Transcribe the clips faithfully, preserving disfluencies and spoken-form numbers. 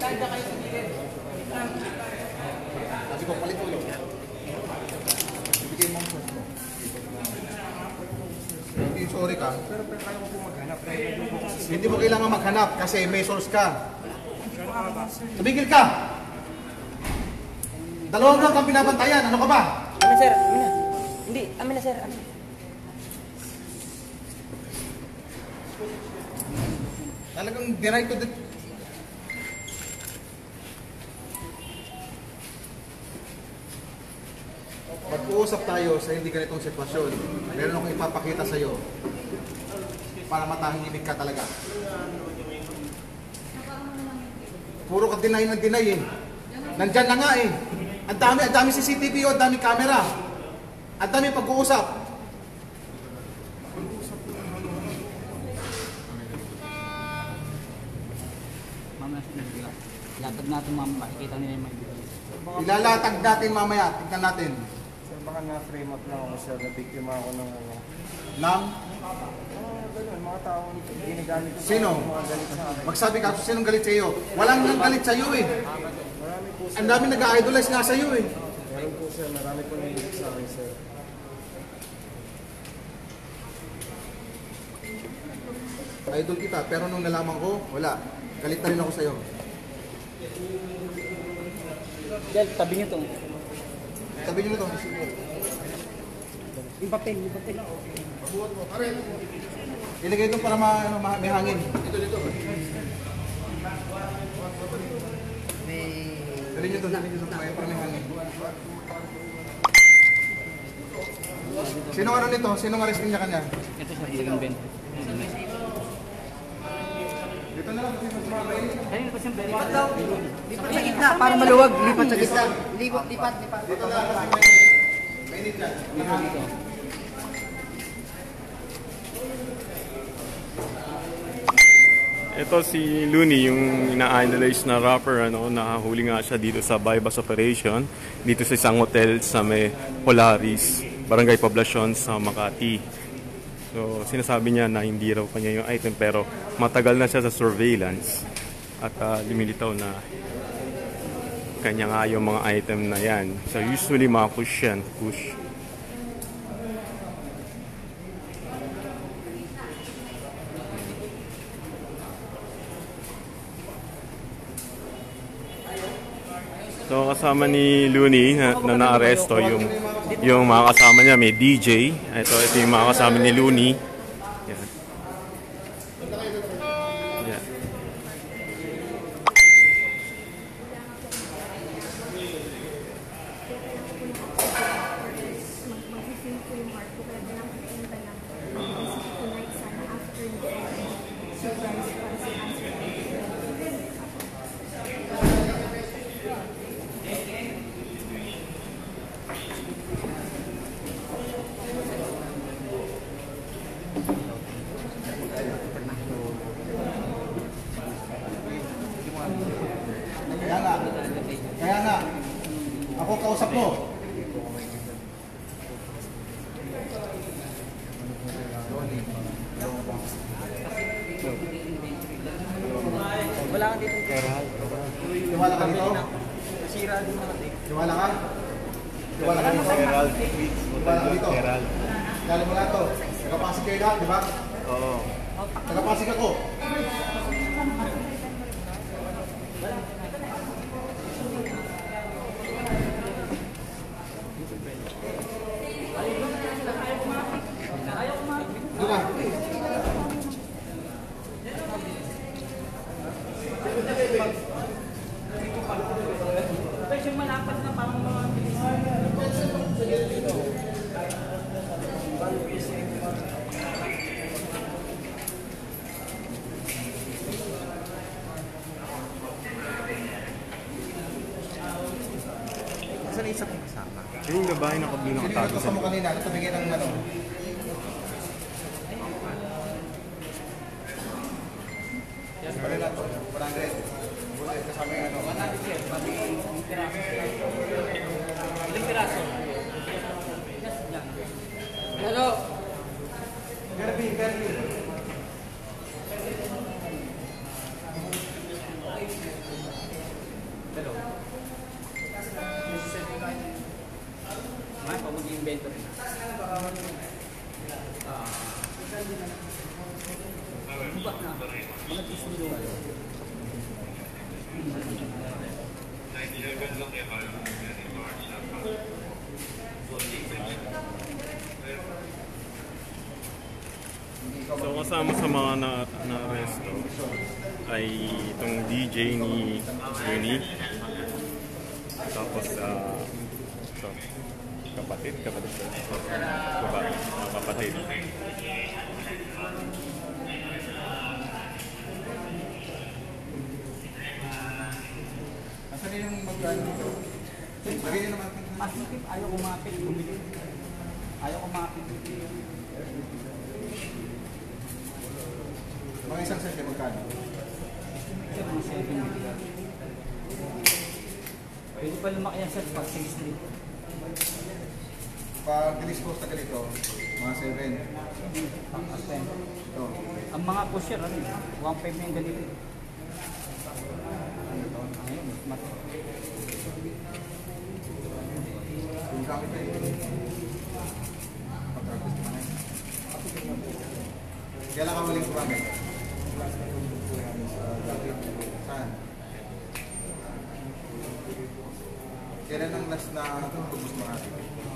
Tanda kayo sa gilid. Kasi ko palit ulo. Ibigay mo ang sauce mo. Hindi sorry ka. Pero pero kaya mo po maghanap. Hindi mo kailangan maghanap kasi may source ka. Tumigil ka! Dalawang lang kang pinabantayan. Ano ka ba? Amin sir, amin na. Hindi, amin na sir. Amin. Talagang deny to the... Pag-uusap tayo sa hindi ganitong sitwasyon, meron akong ipapakita sa'yo para matahimik ka talaga. Puro ka deny ng deny eh. Nandyan na nga eh. Ang dami, ang dami C C T V o, ang dami camera. Ang dami pag-uusap. Mamaya sila. Latag natin mamaya. Makikita nila yung may Ilalatag natin mamaya. Tignan natin. Sir, baka na-frame up lang ako, sir. Na-biktima ako ng ano. Nang? Ah, ganun. Mga tao ginagamit ko. Sino? Mga galit sa akin. Magsabi ka, sinong galit sa iyo? Walang nang galit sa iyo eh. Marami po, sir. Ang dami nag-idolize nga sa iyo eh. Meron po, sir. Marami po nailig sa akin, sir. Idol kita, pero nung nalaman ko, wala. Galit na rin ako sa iyo. Del, tabi niyo to. Sabi niyo na to. Yung papel, yung papel. Ilagay ito para ma, ano, ma, may hangin. Dito, dito. Dali nyo ito, dali nyo ito para may hangin. Sinong ano nito? Sinong arrestin niya kanya? Ito sa Sigang Ben. Dito na lang, kasi mas mabay. Kanina pa siyang Ben. Lipat sa gitna, para maluwag. Lipat sa gitna. Lipat, lipat, lipat. Dito na lang kasi may mainit dyan. May hangin. Ito si Looney, yung ina-idolize na rapper, ano, nakahuli nga siya dito sa bypass operation, dito sa isang hotel sa may Polaris, Barangay Poblacion sa Makati. So, sinasabi niya na hindi raw kanya yung item pero matagal na siya sa surveillance at uh, lumilitaw na kanya nga yung mga item na yan. So, usually mga push yan, push. So kasama ni Looney na, na naaresto yung yung mga kasama niya, may D J. Ito ito yung mga kasama ni Looney. Yan. Yan. Kaya nga, kaya nga, ako kausap mo. Wala kang dito. Tiwala ka dito? Nasira din naman eh. Tiwala ka? Tiwala ka dito? Tiwala ka dito? Kala mo na ito. Nagapasig kayo lahat, di ba? Oo. Nagapasig ako. Doon ka. Pero yung malapat na parang mga Saan isa kong kasama? Yung babae na kabino Sino nakatago yung sa mo kanina? Ano tumingin ng ano? Yes, pala lang to. one hundred. Buti kasama yung ano. ilang piraso. Hello. Kirby, Kirby. Mga susundo kayo. So kasama sa mga na, na-arresto ay itong D J ni Uni. Tapos uh, so, kapatid, kapatid ko. Kapatid, kapatid. Asan yung mag-ano dito? Lagay nyo naman. Mas makip, ayaw kumapit. Bumili. Ayaw kumapit. Mga isang set yung magkano? Sir, mga seven million. Pwede pa lumaki yan sir, pag six street. Pag dispose na ganito, mga seven. Ang ten. Ito. Ang mga pusher, ano yun? one five na yung ganito. Ayun, mat. Yung gamit na yun. Pag-practice naman yun. Kailan ka maling gumamit? Saan? Kailan ang last na tubos mo natin?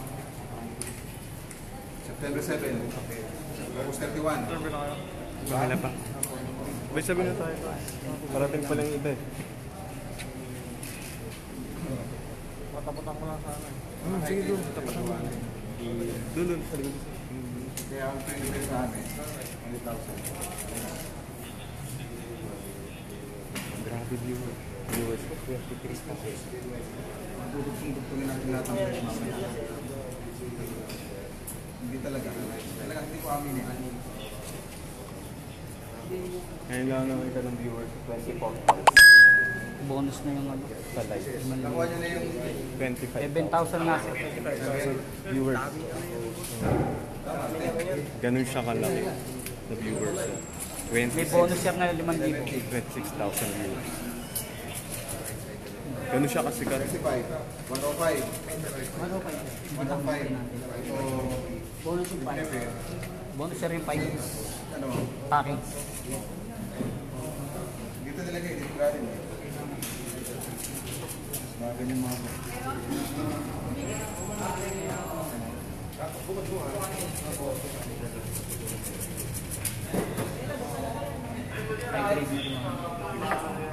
September seven. August thirty-one. Bahala pa. May sabi na tayo. Parating pa lang iba eh. Mataputan ko lang sana. Hmm, sige doon. Tapat naman. Doon, doon. Sa likod. Kaya ang pinibig sa amin, one thousand. Grabe viewer. Viewers ko, twenty-three pa. Magdudugtong-dugtongin natin lahat ng pwede mamaya. Hindi talaga. Talaga hindi ko amin eh. Ngayon lang nakita ng viewers, twenty-four. Bonus na yung ano. Sa live. Nakuha nyo na yung twenty-five seven thousand na sir. viewers. Ganun siya kalaki na viewers. May bonus sir na limang libo. twenty-six thousand viewers. Ganun siya kasikat. sixty-five, one oh five, Ano pa yun? one oh five. So, Bonus yung five. Bonus sir yung five. ano, Packing. dito nilagay, dito galing. Mga ganyan mga High grade na yung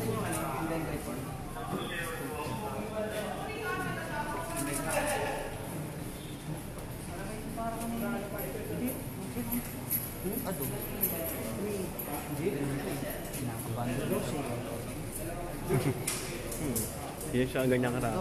Ato. Pinakabando. Yan siya ang ganyan karami.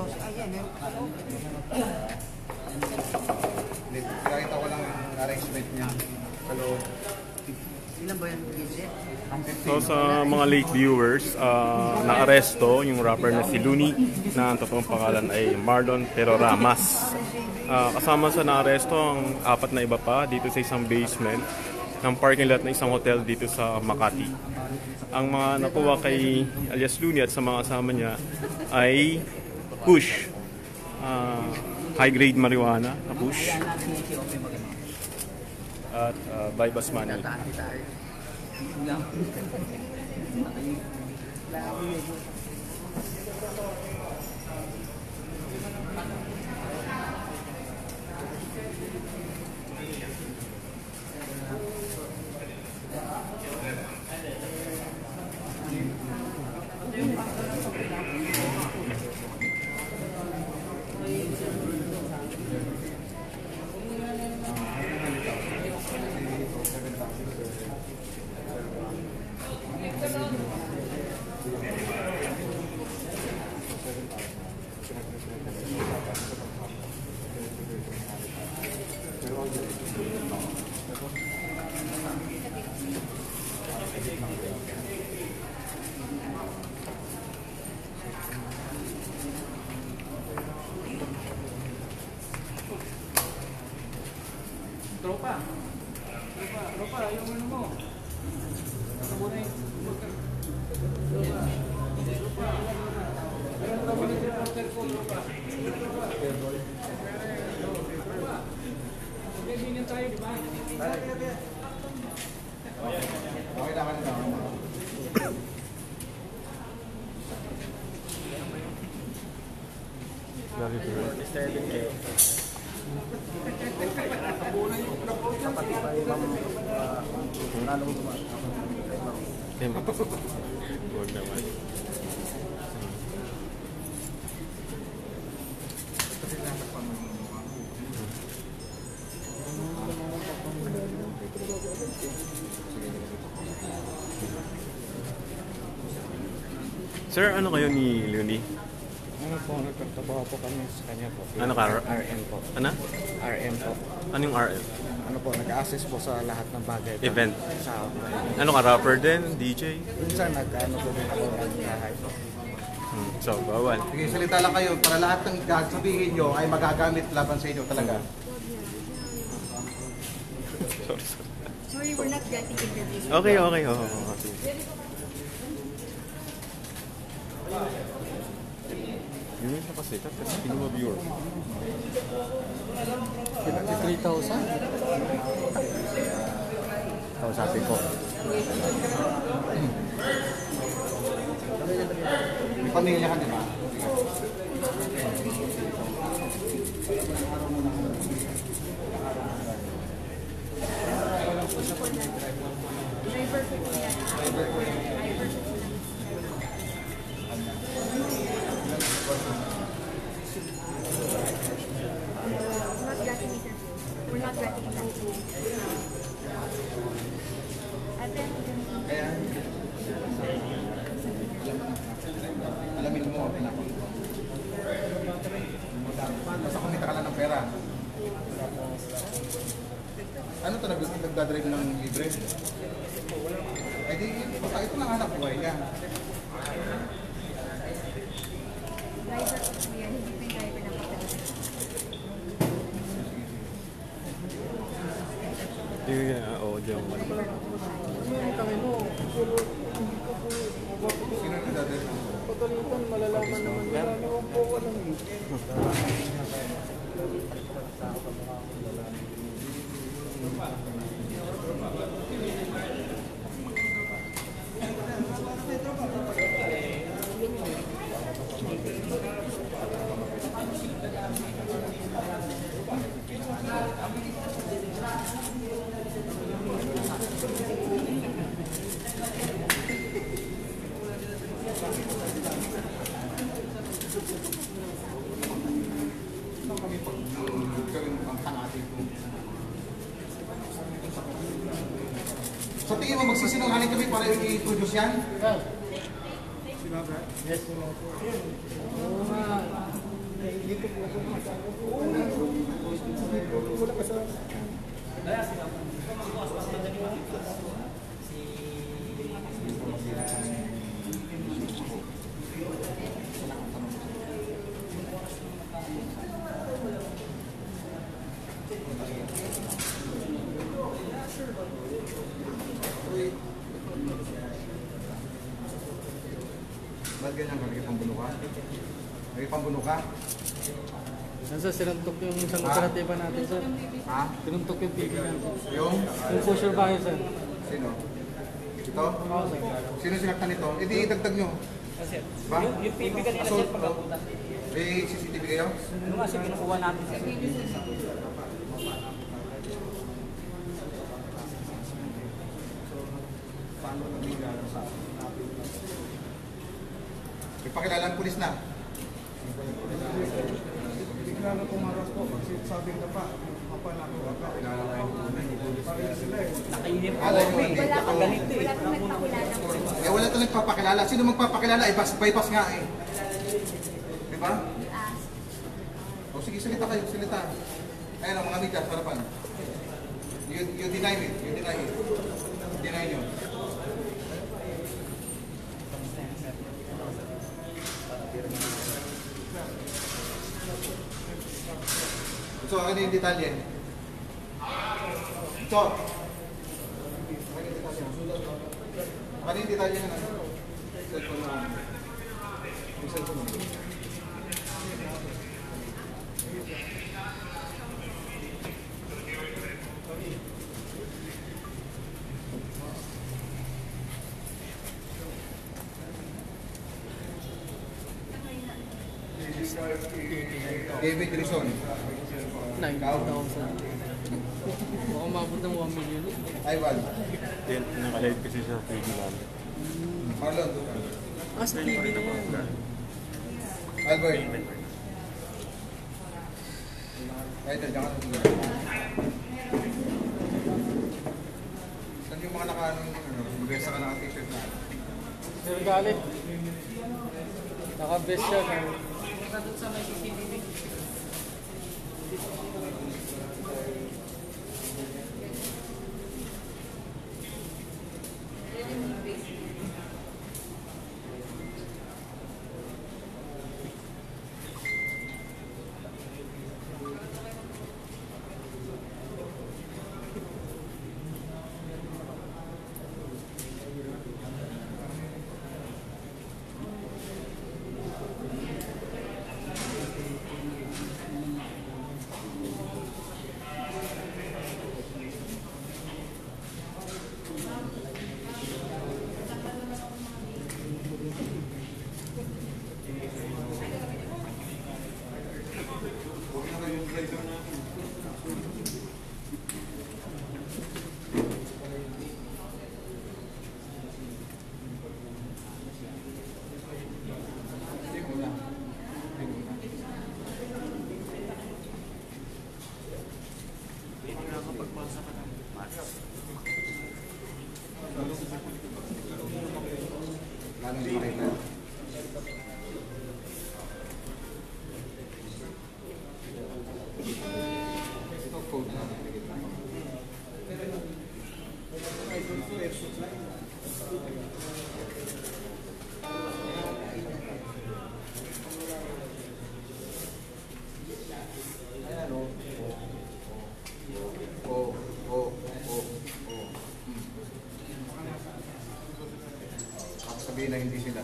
Nakita ko lang yung arrangement niya sa loob. Ilan ba yan? Gidget? So sa mga late viewers, uh, na-aresto yung rapper na si Looney na ang totoong pangalan ay Marlon Peroramas. Uh, kasama sa na-aresto ang apat na iba pa dito sa isang basement ng parking lot ng isang hotel dito sa Makati. Ang mga nakuha kay alias Looney at sa mga kasama niya ay push, uh, high-grade marijuana na push, at uh, Baybas money. Tropa. Tropa, tropa, yung ano mo. Ito muna yung... Tropa. Tropa. Meron ka muna yung reporter ko, tropa. Tropa. Tropa. Magkaibigan tayo, di ba? Okay na, okay na. forty-seven K. Kapatid pa yung ma'am, ah, lalong tumaas. Eh, huwag naman. Sir, ano kayo ni Leonie? Ano po, nagtatrabaho po kami sa kanya po. Ano ka? R M po. Ano? R M po. Ano yung R L? Ano po, nag-assist po sa lahat ng bagay. Event. Sa Ano ka, rapper din? D J? minsan nag-ano po din ako ng bahay po. Hmm. So, bawal. Sige, salita lang kayo para lahat ng sabihin nyo ay magagamit laban sa inyo talaga. Sorry, sorry. Sorry, we're not getting interviews. Okay, okay. Oh, oh, okay. Yun yung nakasikat kasi kinuha viewer. three thousand? Kausapin ko. May pamilya ka, di ba? Not getting interviews. We're not getting interviews. Ate, Kaya, alamin mo, okay na ako. Basta kumita ka lang ng pera. Ano to, nag- nagdadrive ng libre? Eh di, baka ito lang hanap buhay niya. driver ko po yan. Hindi po yung driver ng hotel. Yung uh, audio. Sino nagdadrive? Pagkalitan, malalaman naman nila. Ewan po ko lang. Sa tingin mo magsisinungaling kami para i-produce yan? Ba't ganyan ka? Nagipambuno ka? Nagipambuno ka? Yan sir, sinuntok yung isang operatiba natin sir. Ha? Sinuntok yung T V natin. Yung? Yung pusher bahay sir. Sino? Ito? Oo sir. Sino sinaktan nito? E di idagdag nyo. Ba? Yung, yung T V kanina Assault, sir, pagkapunta. May C C T V kayo? Ano nga sir, kinukuha natin sir. May pakilala ang pulis na. Bigla na pumaras po kasi sabi na pa, mapalaki ka. Parang sila eh. Nakainip po Alam ako mo, eh. hindi. Nakaganito eh. Wala pong nagpakilala po. Eh wala ito nagpapakilala. Sino magpapakilala? Eh, bas- bypass nga eh. Di ba? Ah, O sige, salita kayo, salita. Ayan ang mga media, harapan. You, you deny it, you deny it. Deny nyo. So, akin yung detalye. So, akin yung detalye. Akin yung detalye na ano? Cellphone na. Yung cellphone mo. David Rizon. nine thousand. Baka umabot ng one million. Iwan. Then, nakalive kasi sa T V namin. Marlon. Ah, sa T V naman. Albert. Ay, ito, diyan ka. Saan yung mga naka-anong, ano, mag-resa ka naka-t-shirt na? Sir Galit. Naka-best siya. Lalong di rin na. Ito code na. Oh, oh, oh, oh. Tapos sabihin na hindi sila.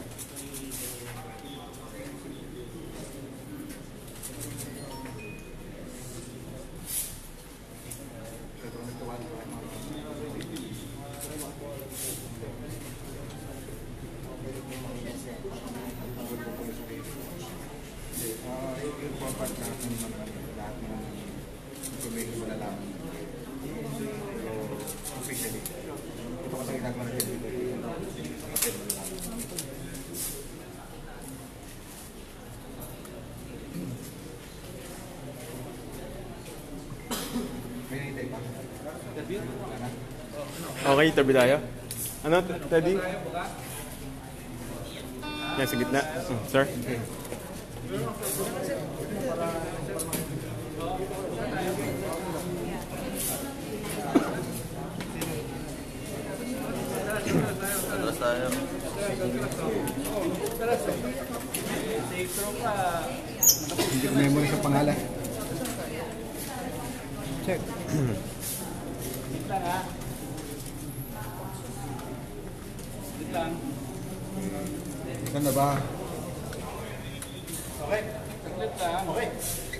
Ah, yung papat na ating mga lahat ng information malalaman. So, officially, ito kasi ginagawa natin dito. May nahintay pa? Wala na? Okay, interview tayo. Ano, Teddy? Yan, sa gitna. Hmm, sir? Hindi ko memory sa pangalan. Check. Saan na ba? Okay. Saglit lang. Okay.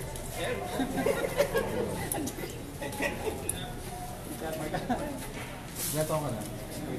Gato ka na.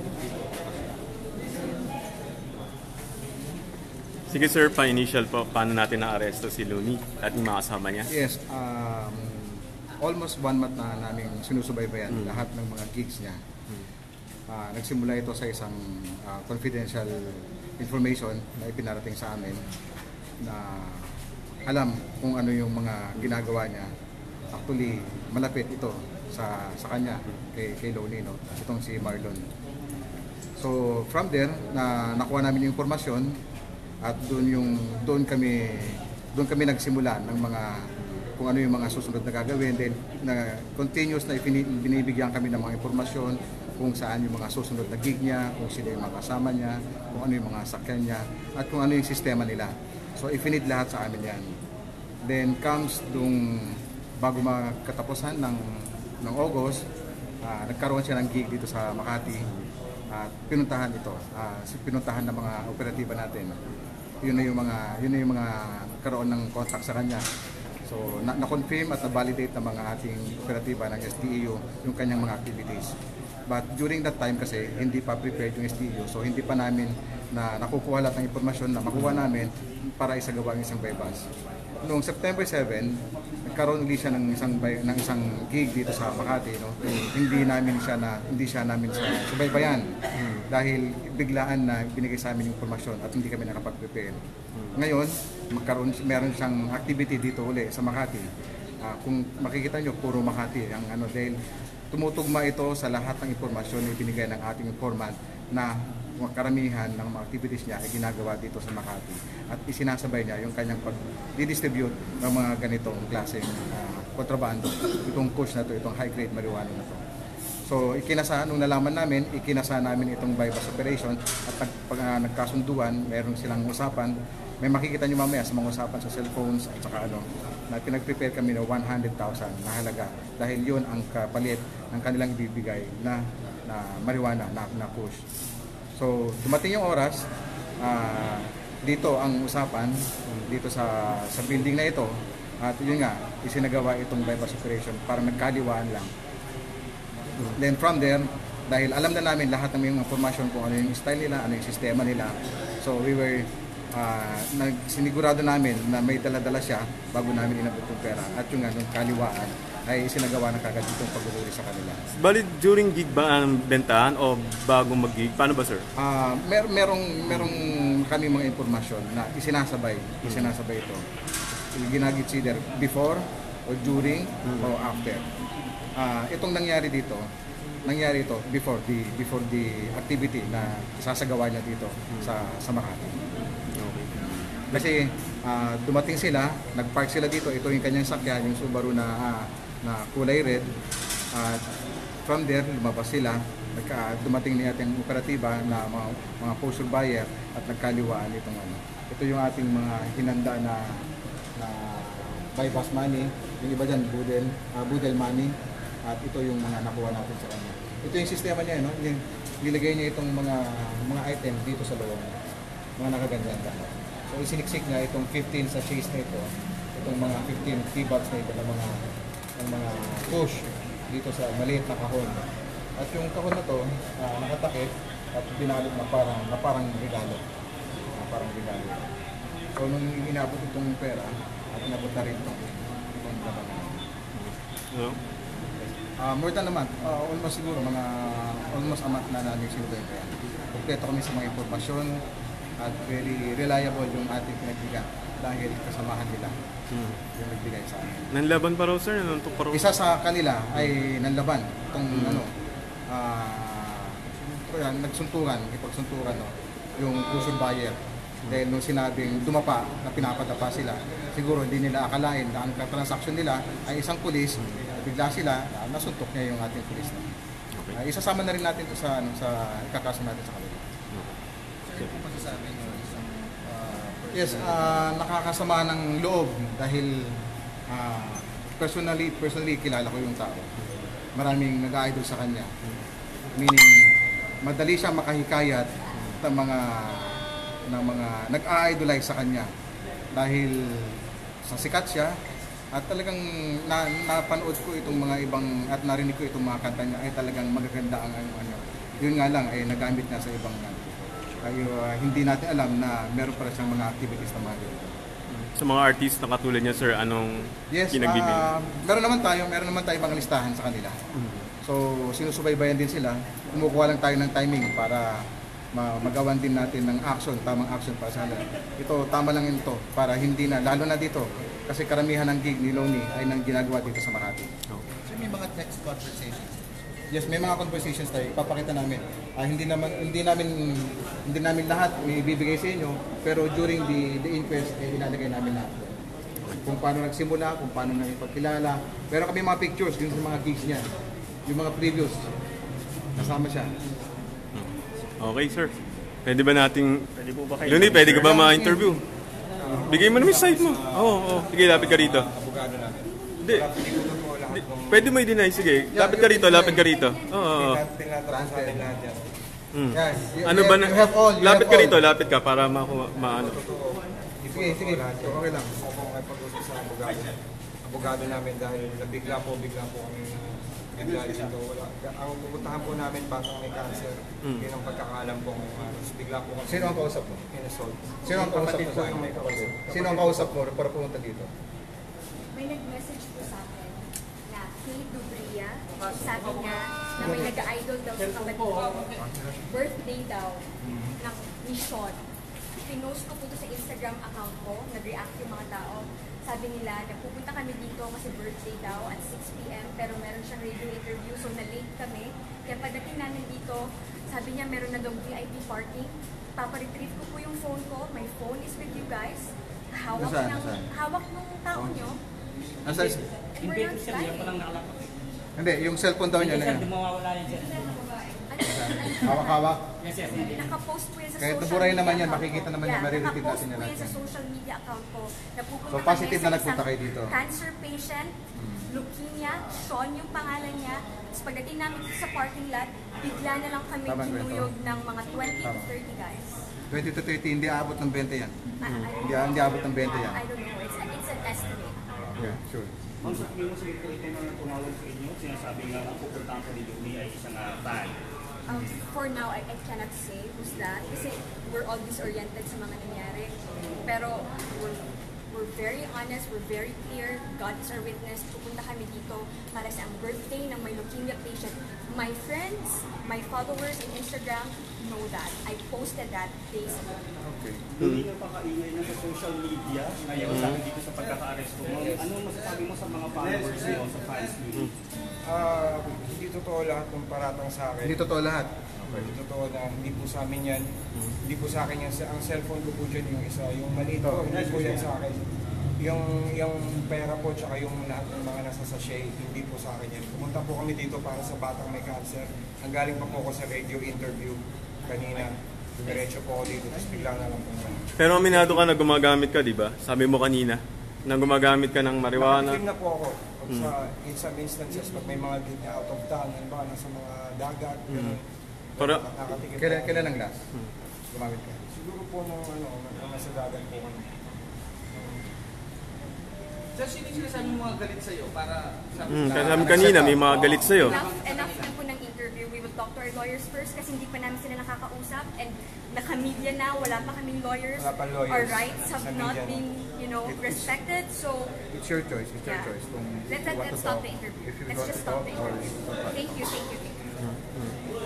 Sige sir, pa-initial po, paano natin na-aresto si Looney at yung mga kasama niya? Yes, um, almost one month na namin sinusubaybayan Mm. lahat ng mga gigs niya. Uh, nagsimula ito sa isang uh, confidential information na ipinarating sa amin na alam kung ano yung mga ginagawa niya. Actually, malapit ito sa sa kanya, kay, kay Looney, no? Itong si Marlon. So, from there, na nakuha namin yung informasyon at doon yung doon kami doon kami nagsimula ng mga kung ano yung mga susunod na gagawin, then na continuous na ibini- binibigyan kami ng mga informasyon kung saan yung mga susunod na gig niya, kung sino yung mga kasama niya, kung ano yung mga sakyan niya, at kung ano yung sistema nila. So ifinid lahat sa amin yan. Then comes dung bago magkatapusan ng ng August, uh, nagkaroon siya ng gig dito sa Makati at pinuntahan ito, uh, pinuntahan ng mga operatiba natin. Yun na yung mga yun na yung mga karoon ng contact sa kanya. So na- na-confirm at na-validate ng mga ating operatiba ng S D E U yung kanyang mga activities. But during that time kasi hindi pa prepared yung S D E U, so hindi pa namin na nakukuha lahat ng impormasyon na makuha namin para isagawa ang isang bypass. noong September seven, nagkaroon ulit siya ng isang bay, ng isang gig dito sa Makati, no. Hindi namin siya na hindi siya namin sa subaybayan dahil biglaan na binigay sa amin yung impormasyon at hindi kami nakapag-prepare. Ngayon, magkaroon meron siyang activity dito uli sa Makati. Uh, kung makikita nyo, puro Makati ang ano dahil tumutugma ito sa lahat ng impormasyon na ibinigay ng ating informant na karamihan ng mga activities niya ay ginagawa dito sa Makati at isinasabay niya yung kanyang pag-distribute ng mga ganitong klaseng uh, kontrabando, itong kush na to, itong high-grade marijuana na to. So ikinasa, nung nalaman namin, ikinasa namin itong bypass operation at pag, pag uh, nagkasunduan, meron silang usapan, may makikita nyo mamaya sa mga usapan sa cellphones at saka ano, na pinag-prepare kami ng one hundred thousand na halaga dahil yun ang kapalit ng kanilang ibibigay na, na marijuana, na, na kush. So, dumating yung oras, uh, dito ang usapan, dito sa sa building na ito, at yun nga, isinagawa itong bypass operation para nagkaliwaan lang. Then from there, dahil alam na namin lahat ng yung information kung ano yung style nila, ano yung sistema nila, so we were, uh, nagsinigurado namin na may dala-dala siya bago namin inabot yung pera. At yung nga, nung kaliwaan, ay isinagawa na kagad itong paghuhuli sa kanila. Bali, during gig ba ang bentahan o bago mag-gig? Paano ba, sir? Uh, mer merong, merong kami mga impormasyon na isinasabay, isinasabay ito. Ginagits either before or during mm-hmm. or after. Uh, itong nangyari dito, nangyari ito before the before the activity na sasagawa niya dito mm-hmm. sa sa Makati. Okay. Kasi uh, dumating sila, nagpark sila dito, ito yung kanyang sakyan, yung Subaru na uh, na kulay red. At uh, from there, lumabas sila. Nagka, dumating niya ating operatiba na mga, mga postal buyer at nagkaliwaan itong ano. Ito yung ating mga hinanda na, na bypass money. Yung iba dyan, budel, uh, budel money. At ito yung mga nakuha natin sa kanya. Ito yung sistema niya, no? Yung, nilagay niya itong mga mga item dito sa loob. Mga nakaganda. So isiniksik niya itong fifteen sachets na ito. Itong mga fifteen T-bags na ito ng mga ng mga push dito sa maliit na kahon. At yung kahon na to, uh, nakatakip at binalot na parang, na parang regalo. Uh, parang regalo. So nung inabot itong pera, at inabot na rin itong itong laban. Yeah. Uh, more than naman, uh, almost siguro, mga almost a month na namin sinubay ko yan. Kompleto kami sa mga impormasyon at very reliable yung ating pinagbigay dahil kasamahan nila. Hmm. Yung nagbigay sa amin. Nanlaban pa raw, sir? Nanuntok pa raw? Isa sa kanila ay nanlaban. Itong hmm. ano, uh, nagsuntukan, ipagsuntukan, no? Yung puso buyer. Hmm. Dahil nung sinabing dumapa, na pinapadapa sila, siguro hindi nila akalain na ang transaction nila ay isang pulis, hmm. bigla sila, uh, nasuntok niya yung ating pulis. No? Okay. Uh, isasama na rin natin ito sa, ano, sa ikakaso natin sa kanila. Sir, kung pagsasabi nyo, isang yes, uh, nakakasama ng loob dahil uh, personally, personally kilala ko yung tao. Maraming nag-idol sa kanya. Meaning, madali siyang makahikayat ng mga ng mga nag-idolize sa kanya dahil sa sikat siya at talagang na, napanood ko itong mga ibang at narinig ko itong mga kanta niya ay talagang magaganda ang ano. Yun nga lang ay nagamit niya sa ibang ano. Ay uh, hindi natin alam na meron pala siyang mga activities na mga ganito. Sa mga artist na katulad niya, sir, anong yes, pinagbibili? Uh, meron naman tayo, meron naman tayo mga listahan sa kanila. Mm-hmm. So, sinusubaybayan din sila. Kumukuha lang tayo ng timing para magawan din natin ng action, tamang action para sa kanila. Ito, tama lang ito para hindi na, lalo na dito, kasi karamihan ng gig ni Loni ay nang ginagawa dito sa Makati. Okay. So, may mga text conversations? Yes, may mga conversations tayo. Ipapakita namin. Uh, hindi naman hindi namin hindi namin lahat may ibibigay sa inyo, pero during the the inquest eh, ilalagay namin lahat. Kung paano nagsimula, kung paano naging pagkilala. Pero kami mga pictures din sa mga gigs niya. Yung mga previews. Kasama siya. Okay, sir. Pwede ba nating Pwede po ba kayo? Luni, pwede ka ba ma-interview? Bigay mo naman yung side mo. Oo, oh, oo. Oh. Sige, lapit ka rito. Abogado natin. Hindi. Pwede mo i-deny, sige. Lapit ka rito, lapit ka rito. Oo. Tinatransfer lahat yan. Hmm. Yes, you, Ano you, ba na? you have all, you Lapit have ka rito, all. lapit ka para makuha, maano. Sige, sige. Okay lang. Ako kung ay pag-usap sa abogado. Abogado namin dahil nabigla po, bigla po kami bigla dito. Wala. Ang pupuntahan po namin batang may cancer. Mm. Yun ang pagkakalam po ngayong araw. Tapos bigla po kami Sino ang kausap mo? inassault. Sino ang kausap Kapatid mo po sa yung may akin? kausap. Sino ang kausap mo para pumunta dito? May nag-message po sa akin na Kay Dubria, sabi niya na may nag-idol daw sa kapatid ko. Birthday daw ng ni Sean. Pinost ko po ito sa Instagram account ko, nag-react yung mga tao. Sabi nila, nagpupunta kami dito kasi birthday daw at six p m pero meron siyang radio interview so na-late kami. Kaya pagdating namin dito, sabi niya meron na daw V I P parking. Paparetrieve ko po yung phone ko. My phone is with you guys. Hawak Nasaan? ng Nasaan? hawak ng tao nyo. Nasa, We're not Sir, yan pa lang lying. nakalapot. hindi, yung cellphone daw niya Hindi na sir, yan. di mawawala yan sir. Hawak-hawak. Yes, yes. Nakapost po yan sa Kahit social naburay media naman yan, account makikita ko. naman yan, Yeah, marirepeat nakapost natin yan po yan lahat sa yan. social media account ko. Napupunta So, kami positive sa na nagpunta isang kayo dito. Cancer patient, leukemia, Sean yung pangalan niya. Tapos pagdating namin sa parking lot, bigla na lang kami Tama, kinuyog ng mga twenty to Tama. thirty guys. twenty to thirty, hindi aabot ng twenty yan. I, I, Hindi, hindi aabot ng twenty yan. I don't know. It's, it's an estimate. Yeah, sure. Ma'am, sa tingin mo sa ito, ito na tumawag sa inyo, sinasabi nga ang pupuntahan ko ni Lumi ay isang uh, fan. Um, for now, I, I cannot say who's that kasi we're all disoriented sa mga nangyari. Pero we're, we're very honest, we're very clear. God is our witness. Pupunta kami dito para sa ang birthday ng may leukemia patient. My friends, my followers in Instagram know that. I posted that days ago. Okay. Lumi na pakaingay na sa social media ngayon sa dito sa pagkaka-aresto mo. Ano masasabi mo sa mga followers mo, sa fans mo? Ah, hindi totoo lahat ng paratang sa akin. Hindi totoo lahat. Hindi totoo na hindi po sa amin yan. Hindi po sa akin yan. Ang cellphone ko po dyan yung isa. Yung maliit po, hindi po yan sa akin. Yung, yung pera po tsaka yung lahat ng mga nasa sachet, hindi po sa akin yan. Pumunta po kami dito para sa batang may cancer. Ang galing pa po ako sa radio interview kanina. Diretso po ako dito, tapos bigla na lang po. Pero aminado ka na gumagamit ka, di ba? Sabi mo kanina, na gumagamit ka ng marijuana. Nakatikim na po ako. Pag sa, in some instances, pag may mga ganyan out of town, ano ba, nasa mga dagat, gano'n. Pero- Nakatikim po Kailan, ako. kailan ang last? Gumamit ka. Siguro po nung ano, nung nasa dagat po kami. Sir, sino yung sinasabi mo mga galit sa'yo para sabi Hmm, kasi sabi kanina, may mga galit sa'yo. Enough, enough na po ng interview. We will talk to our lawyers first kasi hindi pa namin sila nakakausap and naka-media na, wala pa kaming lawyers. Wala pa lawyers. Our rights have Sa not media na. been, you know, respected. So, It's your choice. It's your yeah. choice. Kung Let's, you let, want let's to stop talk, the interview. if you Let's want just to stop talk, the or interview. you don't talk. Thank you, thank you, thank you.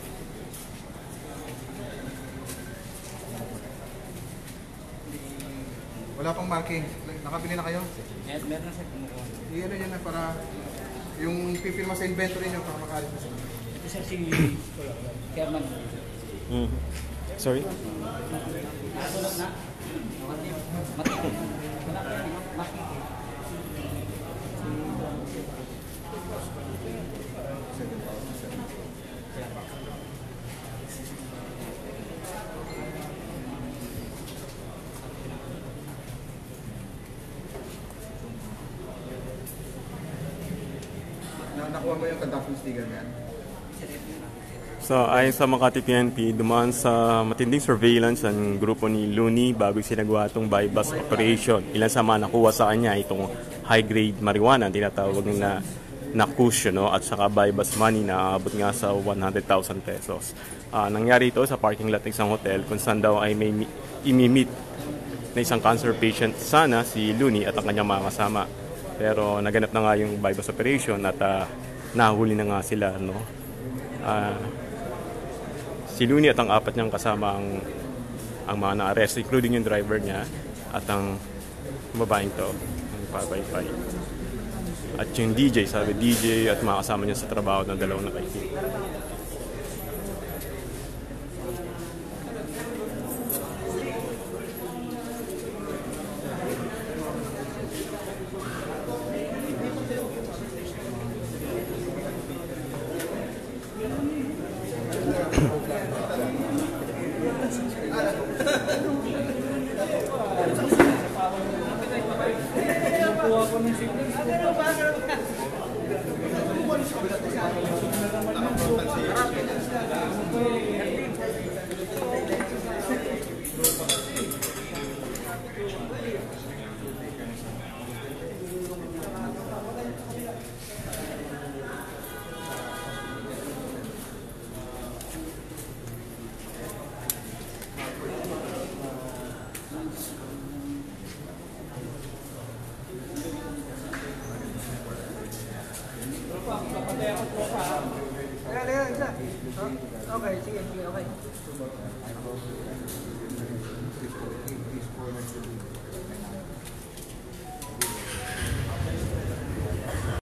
Wala pang marking. Nakabili na kayo? Mer- Meron na sir kumukuha. Iyan na yan na para yung pipirma sa inventory nyo para makalit na sila. Ito sir si Chairman. Hmm. Sorry? Nasulot na. Matipid. Matipid. Na, nakuha mo yung conducting sticker na yan? So, ayon sa Makati P N P, dumaan sa matinding surveillance ang grupo ni Looney bago sinagawa itong buy-bust operation. Ilan sa mga nakuha sa kanya itong high-grade marijuana, tinatawag na na kush, no? At saka buy-bust money na abot nga sa one hundred thousand pesos. Ah, nangyari ito sa parking lot ng isang hotel kung saan daw ay may mi- imi-meet na isang cancer patient sana si Looney at ang kanyang mga kasama. Pero naganap na nga yung buy-bust operation at ah, nahuli na nga sila, no? Ah, si Looney at ang apat niyang kasama ang, ang mga na-arrest, including yung driver niya at ang babaeng to, ang pabaypay. At yung D J, sabi D J at mga kasama niya sa trabaho ng dalawang nakaitim. Nakaprontal siya. sige, okay. Please call, please call,